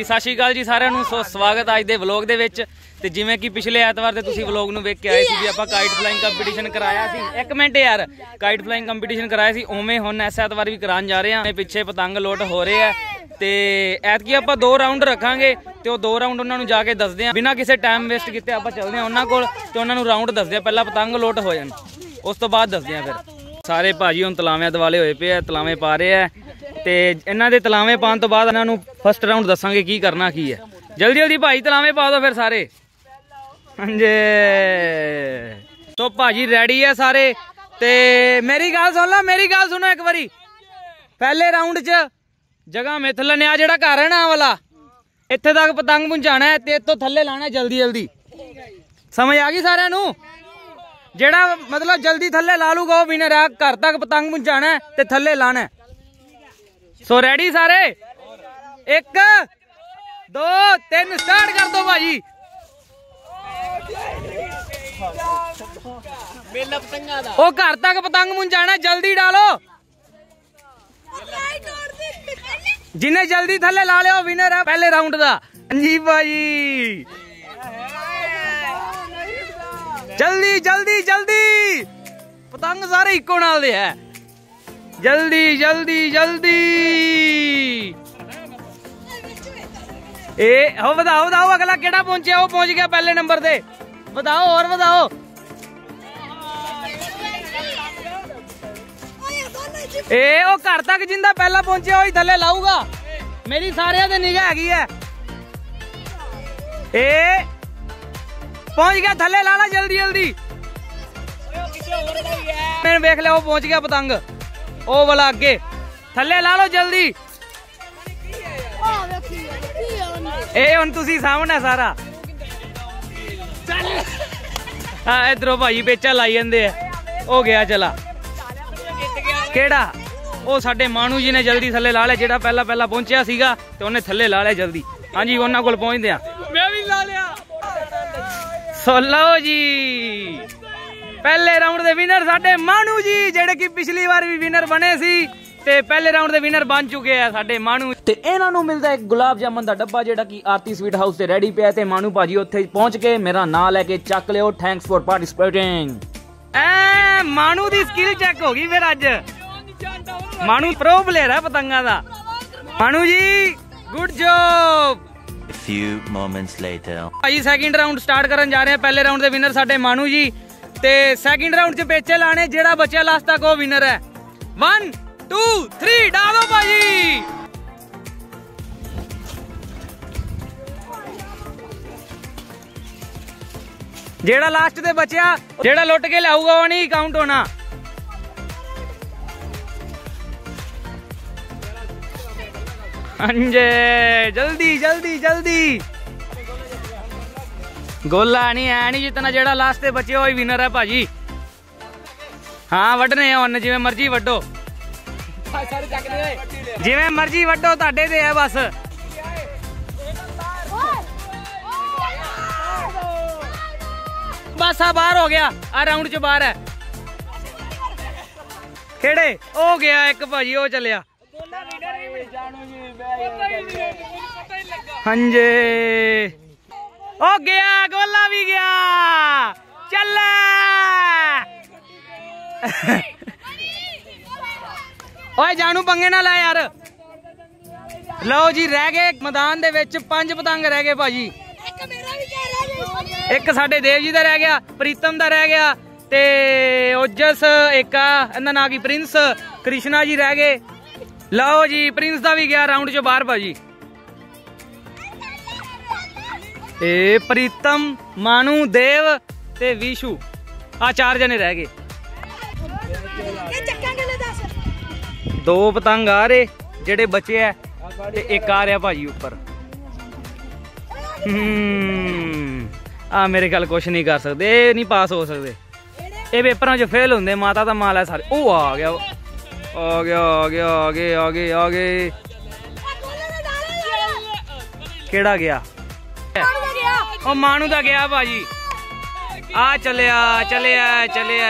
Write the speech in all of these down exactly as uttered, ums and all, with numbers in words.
सत श्री अकाल जी साਰਿਆਂ ਨੂੰ। सो स्वागत अज के व्लॉग ਦੇ ਵਿੱਚ ਤੇ ਜਿਵੇਂ ਕਿ ਪਿਛਲੇ ਐਤਵਾਰ ਤੇ ਤੁਸੀਂ व्लॉग ਨੂੰ ਵੇਖ ਕੇ ਆਏ ਸੀ ਵੀ ਆਪਾਂ ਕਾਈਟ ਫਲਾਈਂਗ ਕੰਪੀਟੀਸ਼ਨ ਕਰਾਇਆ ਸੀ। ਇੱਕ ਮਿੰਟ ਯਾਰ, ਕਾਈਟ ਫਲਾਈਂਗ ਕੰਪੀਟੀਸ਼ਨ ਕਰਾਇਆ ਸੀ, ਉਵੇਂ ਹੁਣ ਇਸ ਐਤਵਾਰ ਵੀ ਕਰਾਉਣ ਜਾ ਰਹੇ ਹਾਂ। ਪਿੱਛੇ ਪਤੰਗ ਲੋਟ ਹੋ ਰਹੇ ਆ ਤੇ ਐਤਕੀ ਆਪਾਂ ਦੋ ਰਾਉਂਡ ਰੱਖਾਂਗੇ ਤੇ ਉਹ ਦੋ ਰਾਉਂਡ ਉਹਨਾਂ ਨੂੰ ਜਾ ਕੇ ਦੱਸਦੇ ਆ ਬਿਨਾਂ ਕਿਸੇ ਟਾਈਮ ਵੇਸਟ ਕੀਤੇ। ਆਪਾਂ ਚੱਲਦੇ ਆ ਉਹਨਾਂ ਕੋਲ ਤੇ ਉਹਨਾਂ ਨੂੰ ਰਾਉਂਡ ਦੱਸਦੇ ਆ, ਪਹਿਲਾਂ ਪਤੰਗ ਲੋਟ ਹੋ ਜਾਣ ਉਸ ਤੋਂ ਬਾਅਦ ਦੱਸਦੇ ਆ। ਫਿਰ ਸਾਰੇ ਭਾਜੀ ਹੁਣ ਤਲਾਵਿਆਂ ਦੁਆਲੇ ਹੋਏ ਪਏ ਆ, ਤਲਾਵੇਂ ਪਾ ਰਹੇ ਆ ਤੇ ਇਹਨਾਂ ਦੇ ਤਲਾਵੇਂ ਪਾਉਣ ਤੋਂ ਬਾਅਦ ਇਹਨਾਂ ਨੂੰ ਫਸਟ ਰਾਉਂਡ ਦੱਸਾਂਗੇ ਕੀ ਕਰਨਾ ਕੀ ਹੈ। ਜਲਦੀ ਜਲਦੀ ਭਾਈ ਤਲਾਵੇਂ ਪਾ ਦੋ ਫਿਰ ਸਾਰੇ। ਹਾਂਜੀ ਸੋ ਭਾਜੀ ਰੈਡੀ ਹੈ ਸਾਰੇ ਤੇ ਮੇਰੀ ਗੱਲ ਸੁਣ ਲਾ, ਮੇਰੀ ਗੱਲ ਸੁਣੋ ਇੱਕ ਵਾਰੀ। ਪਹਿਲੇ ਰਾਉਂਡ 'ਚ ਜਗ੍ਹਾ ਮਿੱਥ ਲੈਣੇ ਆ, ਜਿਹੜਾ ਘਰ ਹੈ ਨਾ ਵਾਲਾ ਇੱਥੇ ਤੱਕ ਪਤੰਗ ਪਹੁੰਚਾਣਾ ਹੈ ਤੇ ਇੱਥੋਂ ਥੱਲੇ ਲਾਣਾ ਜਲਦੀ ਜਲਦੀ। ਸਮਝ ਆ ਗਈ ਸਾਰਿਆਂ ਨੂੰ? ਜਿਹੜਾ ਮਤਲਬ ਜਲਦੀ ਥੱਲੇ ਲਾ ਲੂਗਾ ਉਹ ਵਿਨਰ ਹੈ। ਘਰ ਤੱਕ ਪਤੰਗ ਪਹੁੰਚਾਣਾ ਹੈ ਤੇ ਥੱਲੇ ਲਾਣਾ। सो रेडी सारे? एक दो तीन स्टार्ट कर दो भाजी। ओ घर तक पतंग पहुंचाना, जल्दी डालो। जिन्हें जल्दी थले ला लिया विनर है पहले राउंड का। जी भाजी जल्दी जल्दी जल्दी, पतंग सारे इको नाल दे है। जल्दी जल्दी जल्दी ए हो बताओ बताओ अगला केड़ा पहुंचे? वो पहुंच गया पहले नंबर पे। बताओ और बताओ। ए ओ घर तक जिंदा पहला पहुंचे वही थले लाऊगा। मेरी सारे ते निगाह हैगी है। ए पहुंच गया थले लाला जल्दी जल्दी। मैंने देख लिया वो पहुंच गया पतंग ओ वाला अगे। थले ला लो जल्दी। ए हुण तुसी सामने सारा हाँ इधरों भाई बेचा लाई जांदे हो गया। चला केड़ा? ओ साडे मानू जी ने जल्दी थले ला लिया, जेड़ा पहला पहला पहुंचा सीगा ते उन्हें थले ला लिया जल्दी। हाँ जी उन्हां कोल पहुंचदे आ। मैं भी ला लिया। सो लो जी पहले राउंड दे विनर साडे मानू जी, जेड़े कि पिछली बार भी विनर बने सी ते पहले राउंड दे विनर बन चुके हैं साडे मानू। ते इन्हां नूं मिलदा एक गुलाब जामुन दा डब्बा जेड़ा कि आरती स्वीट हाउस ते रेडी पिया। ते मानू भाजी उत्थे पहुंच के मेरा नाम लेके चक लियो। Thanks for participating. ए मानू दी स्किल चेक हो गई फिर अज। मानू प्रो प्लेयर है पतंगा दा। Manu ji good job. A few moments later भाई सेकंड राउंड स्टार्ट करन जा रहे हैं। पहले राउंड दे विनर साडे मानू जी ते सेकंड राउंड च पेचे लाने, जेड़ा बच्चा लास्ट तक वो विनर है। वन टू थ्री डालो भाजी। जेड़ा लास्ट दे बच्चा जेड़ा लुट के लाऊगा वो नहीं काउंट होना। अंजे जल्दी जल्दी जल्दी। गोला नहीं है नहीं जितना, जेड़ा लास्ट ते बचे वही विनर है भाजी। हाँ वड्डने हुण जिवें मर्जी वड्डो, जिवें मर्जी वड्डो, तुहाडे ते है बस। बस आ बाहर हो गया, आ राउंड च बाहर है। केड़े हो गया एक भाजी, वो चलिया। हाँ जी ओ गया, गोला भी गया। चल ओए जानू पंगे ना ला यार। लो जी रह गए मैदान दे विच पंज पतंग रह गए भाजी। एक साडे देव जी दा रह गया, प्रीतम दा रह गया ते ओजस एक इन्दा नाम की प्रिंस, कृष्णा जी रह गए। लो जी प्रिंस दा भी गया राउंड चो बाहर भाजी। ए प्रीतम, मानू, देव ते विशु, आ चार जने रह गए। दो पतंग आ रहे जेड़े बचे है ते एक आ रहा भाजी ऊपर। हम्म आ मेरे गल कुछ नहीं कर सकते, ये नहीं पास हो सकते, ये पेपरों च फेल होंगे। माता दा माल है सारे। ओ आ गया आ गया आ गया आगे आगे आगे। केड़ा गया? ओ मानू दा गया भाजी। आ चलिया चलिया चलिया।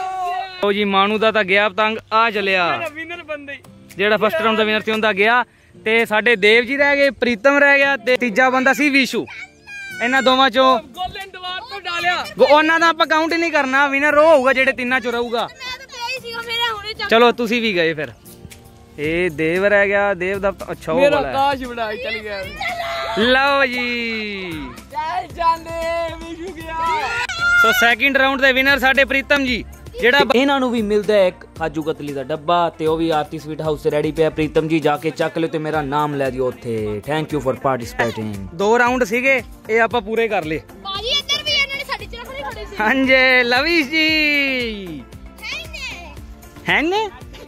ओ जी मानू दा ता गया पतंग। आ चलिया जेड़ा फर्स्ट राउंड दा विनर सी उंदा गया ਤੇ ਸਾਡੇ ਦੇਵ ਜੀ ਰਹਿ ਗਏ, ਪ੍ਰੀਤਮ ਰਹਿ ਗਿਆ ਤੇ ਤੀਜਾ ਬੰਦਾ ਸੀ ਵਿਸ਼ੂ। ਇਹਨਾਂ ਦੋਵਾਂ ਚੋਂ ਗੋਲਨ ਦੀਵਾਰ ਤੋਂ ਡਾਲਿਆ ਉਹਨਾਂ ਦਾ ਆਪਾਂ ਕਾਊਂਟ ਨਹੀਂ ਕਰਨਾ, ਵਿਨਰ ਉਹ ਹੋਊਗਾ ਜਿਹੜੇ ਤਿੰਨਾਂ ਚੋਂ ਰਹੂਗਾ। ਚਲੋ ਤੁਸੀਂ ਵੀ ਗਏ ਫਿਰ। ਇਹ ਦੇਵ ਰਹਿ ਗਿਆ, ਦੇਵ ਦਾ ਅੱਛਾ ਉਹ ਮੇਰਾ ਵਾਲਾ ਕਾਸ਼ ਬਣਾ ਚੱਲ ਗਿਆ। ਲਓ ਜੀ ਚੱਲ ਜਾਂਦੇ ਵਿਸ਼ੂ ਗਿਆ। ਸੋ ਸੈਕਿੰਡ ਰਾਉਂਡ ਦੇ ਵਿਨਰ ਸਾਡੇ ਪ੍ਰੀਤਮ ਜੀ। ਜਿਹੜਾ ਇਹਨਾਂ ਨੂੰ ਵੀ ਮਿਲਦਾ ਹੈ ਇੱਕ ਕਾਜੂ ਕਤਲੀ ਦਾ ਡੱਬਾ ਤੇ ਉਹ ਵੀ ਆਰਤੀ ਸਵੀਟ ਹਾਊਸ ਤੇ ਰੈਡੀ ਪਿਆ। ਪ੍ਰੀਤਮ ਜੀ ਜਾ ਕੇ ਚੱਕ ਲਿਓ ਤੇ ਮੇਰਾ ਨਾਮ ਲੈ ਦਿਓ ਉੱਥੇ। Thank you for participating. ਦੋ ਰਾਉਂਡ ਸੀਗੇ, ਇਹ ਆਪਾਂ ਪੂਰੇ ਕਰ ਲਏ। ਬਾਜੀ ਇੱਧਰ ਵੀ ਇਹਨਾਂ ਨੇ ਸਾਡੀ ਚਰਖ ਨਹੀਂ ਖੜੀ ਸੀ। ਹਾਂਜੀ ਲਵੀਸ਼ ਜੀ ਹੈਨੇ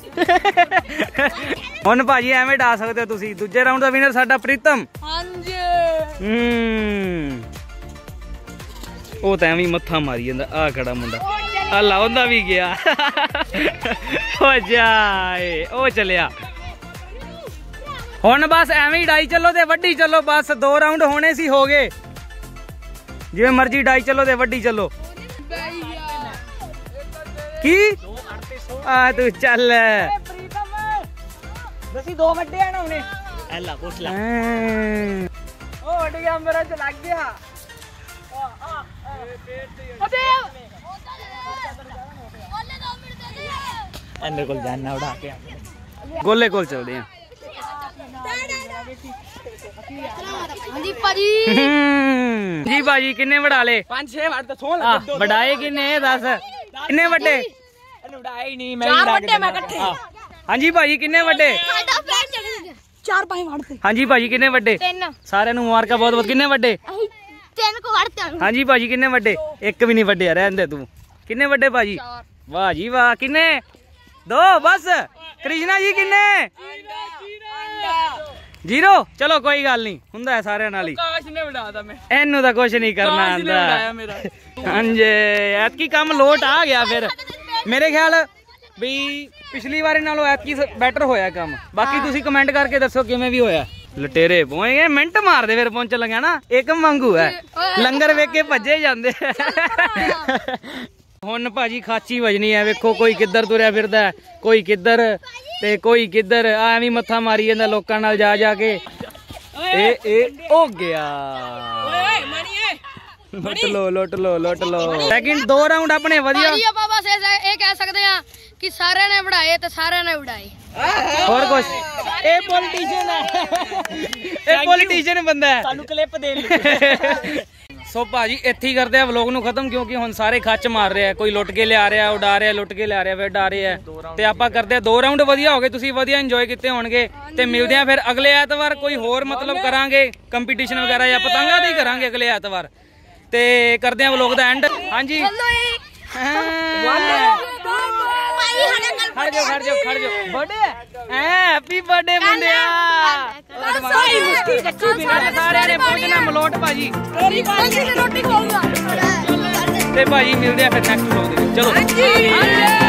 ਹੁਣ ਭਾਜੀ ਐਵੇਂ ਡਾ ਸਕਦੇ ਹੋ ਤੁਸੀਂ। ਦੂਜੇ ਰਾਉਂਡ ਦਾ ਵਿਨਰ ਸਾਡਾ ਪ੍ਰੀਤਮ। ਹਾਂਜੀ ਹੂੰ ਉਹ ਤਾਂ ਐਵੇਂ ਮੱਥਾ ਮਾਰੀ ਜਾਂਦਾ। ਆ ਖੜਾ ਮੁੰਡਾ ਆ ਲਾਉਂਦਾ ਵੀ ਗਿਆ। ਹੋ ਜਾਏ ਉਹ ਚਲਿਆ। ਹੁਣ ਬਸ ਐਵੇਂ ਹੀ ਡਾਈ ਚੱਲੋ ਤੇ ਵੱਡੀ ਚੱਲੋ। ਬਸ ਦੋ ਰਾਉਂਡ ਹੋਣੇ ਸੀ, ਹੋ ਗਏ। ਜਿਵੇਂ ਮਰਜ਼ੀ ਡਾਈ ਚੱਲੋ ਤੇ ਵੱਡੀ ਚੱਲੋ। ਕੀ ਆ ਤੂੰ ਚੱਲ ਦਸੀ ਦੋ ਵੱਡੇ ਆ ਨਾ ਉਹਨੇ ਐਲਾ ਪੁੱਛ ਲੈ। ਉਹ ਵੱਡ ਗਿਆ ਮੇਰਾ ਚ ਲੱਗ ਗਿਆ। ਅਬੇ ਉਹਨੇ ਦੋ ਮਿੰਟ ਦੇ ਦੇ। ਮੇਰੇ ਕੋਲ ਜਾਨਣਾ ਉਡਾ ਕੇ ਗੋਲੇ ਕੋਲ ਚੱਲਦੇ ਆ। ਹਾਂਜੀ ਭਾਜੀ ਜੀ ਭਾਜੀ ਕਿੰਨੇ ਵੜਾ ਲੇ? ਪੰਜ ਛੇ ਵਾਰ ਤਾਂ ਸੋਹਣ ਆ ਲੱਗੇ। ਵਡਾਏ ਕਿੰਨੇ ਦੱਸ? ਕਿੰਨੇ ਵੱਡੇ? ਇਹਨੂੰ ਉਡਾਇਆ ਨਹੀਂ ਮੈਂ। ਚਾਰ ਵੱਡੇ ਮੈਂ ਇਕੱਠੇ। ਹਾਂਜੀ ਭਾਜੀ ਕਿੰਨੇ ਵੱਡੇ? ਸਾਡਾ ਫਰੈਂਡ ਚੱਲ ਗਿਆ। ਚਾਰ ਪੰਜ ਵੜਤੇ। ਹਾਂਜੀ ਭਾਜੀ ਕਿੰਨੇ ਵੱਡੇ? ਤਿੰਨ। ਸਾਰਿਆਂ ਨੂੰ ਮੁਬਾਰਕਾਂ ਬਹੁਤ ਬਹੁਤ। ਕਿੰਨੇ ਵੱਡੇ? ਅਸੀਂ ਤਿੰਨ ਕੋ ਵੜਤੇ। ਹਾਂਜੀ ਭਾਜੀ ਕਿੰਨੇ ਵੱਡੇ? ਇੱਕ ਵੀ ਨਹੀਂ ਵੱਡੇ ਆ, ਰਹਿਣ ਦੇ ਤੂੰ। ਕਿੰਨੇ ਵੱਡੇ ਭਾਜੀ? ਵਾਹ ਜੀ ਵਾਹ। ਕਿੰਨੇ? ਦੋ ਬਸ। ਕ੍ਰਿਸ਼ਨਾ ਜੀ ਕਿੰਨੇ? ਜ਼ੀਰੋ। ਚਲੋ ਕੋਈ ਗੱਲ ਨਹੀਂ, ਹੁੰਦਾ ਹੈ ਸਾਰਿਆਂ ਨਾਲ ਹੀ। ਕਾਸ਼ ਨੇ ਉਡਾਦਾ ਮੈਂ। ਇਹਨੂੰ ਤਾਂ ਕੁਛ ਨਹੀਂ ਕਰਨਾ ਕਾਸ਼ ਨੇ ਉਡਾਇਆ ਆਂਦਾ। ਮੇਰਾ। ਹਾਂਜੀ ਐਤਕੀ ਕੰਮ ਲੋਟ ਆ ਗਿਆ ਫਿਰ। ਮੇਰੇ ਖਿਆਲ ਵੀ ਪਿਛਲੀ ਵਾਰੀ ਨਾਲੋਂ ਐਤਕੀ ਬੈਟਰ ਹੋਇਆ ਕੰਮ। ਬਾਕੀ ਤੁਸੀਂ ਕਮੈਂਟ ਕਰਕੇ ਦੱਸੋ ਕਿਵੇਂ ਵੀ ਹੋਇਆ। ਲਟੇਰੇ ਪਹੁੰਚੇ ਮਿੰਟ ਮਾਰਦੇ ਫਿਰ ਪਹੁੰਚਣ ਲੱਗਿਆ ਨਾ। ਇੱਕ ਮੰਗੂ ਹੈ, ਲੰਗਰ ਵੇਖ ਕੇ ਭੱਜੇ ਜਾਂਦੇ। ਹੁਣ ਭਾਜੀ ਖਾਚੀ ਵਜਣੀ ਹੈ। ਵੇਖੋ ਕੋਈ ਕਿੱਧਰ ਤੁਰਿਆ ਫਿਰਦਾ, ਕੋਈ ਕਿੱਧਰ ਤੇ ਕੋਈ ਕਿੱਧਰ। ਐਵੇਂ ਮੱਥਾ ਮਾਰੀ ਜਾਂਦਾ ਲੋਕਾਂ ਨਾਲ ਜਾ ਜਾ ਕੇ। ਇਹ ਇਹ ਹੋ ਗਿਆ। ਓਏ ਮਣੀਏ ਲੁੱਟ ਲੋ ਲੁੱਟ ਲੋ ਲੁੱਟ ਲੋ। ਸੈਕਿੰਡ ਦੋ ਰਾਉਂਡ ਆਪਣੇ ਵਧੀਆ। ਭਾਜੀ ਆਪਾਂ ਬਸ ਇਹ ਇਹ ਕਹਿ ਸਕਦੇ ਆ ਕਿ ਸਾਰਿਆਂ ਨੇ ਵੜਾਏ ਤੇ ਸਾਰਿਆਂ ਨੇ ਉਡਾਏ। ਹੋਰ ਕੁਛ? ਇਹ ਪੋਲੀਟੀਸ਼ੀਅਨ ਹੈ, ਇਹ ਪੋਲੀਟੀਸ਼ੀਅਨ ਬੰਦਾ ਹੈ। ਸਾਨੂੰ ਕਲਿੱਪ ਦੇ ਲਈ। ਸੋ ਭਾਜੀ ਇੱਥੇ ਹੀ ਕਰਦੇ ਆ ਵਲੋਗ ਨੂੰ ਖਤਮ, ਕਿਉਂਕਿ ਹੁਣ ਸਾਰੇ ਖੱਚ ਮਾਰ ਰਹੇ ਆ। ਕੋਈ ਲੁੱਟ ਕੇ ਲਿਆ ਰਿਹਾ, ਉਡਾ ਰਿਹਾ, ਲੁੱਟ ਕੇ ਲਿਆ ਰਿਹਾ, ਫਿਰ ਉਡਾ ਰਿਹਾ। ਤੇ ਆਪਾਂ ਕਰਦੇ ਆ ਦੋ ਰਾਉਂਡ ਵਧੀਆ ਹੋ ਗਏ। ਤੁਸੀਂ ਵਧੀਆ ਇੰਜੋਏ ਕੀਤੇ ਹੋਣਗੇ ਤੇ ਮਿਲਦੇ ਆ ਫਿਰ ਅਗਲੇ ਐਤਵਾਰ। ਕੋਈ ਹੋਰ ਮਤਲਬ ਕਰਾਂਗੇ ਕੰਪੀਟੀਸ਼ਨ ਵਗੈਰਾ ਜਾਂ ਪਤੰਗਾਂ ਦਾ ਹੀ ਕਰਾਂਗੇ ਅਗਲੇ ਐਤਵਾਰ। ਤੇ ਕਰਦੇ ਆ ਵਲੋਗ ਦਾ ਐਂਡ। ਹਾਂਜੀ ਖੜ ਜਾਓ ਖੜ ਜਾਓ ਖੜ ਜਾਓ। ਬਰਥਡੇ ਹੈ, ਹੈਪੀ ਬਰਥਡੇ ਮੁੰਡਿਆ। ਸਾਰਿਆਂ ਨੇ ਪਹੁੰਚਣਾ ਮਲੋਟ ਭਾਜੀ। ਰੋਟੀ ਖਾਊਗਾ ਤੇ ਭਾਜੀ ਮਿਲਦੇ ਆ ਫਿਰ ਨੈਕਸਟ ਵਲੋਗ ਦੇ ਵਿੱਚ। ਚਲੋ।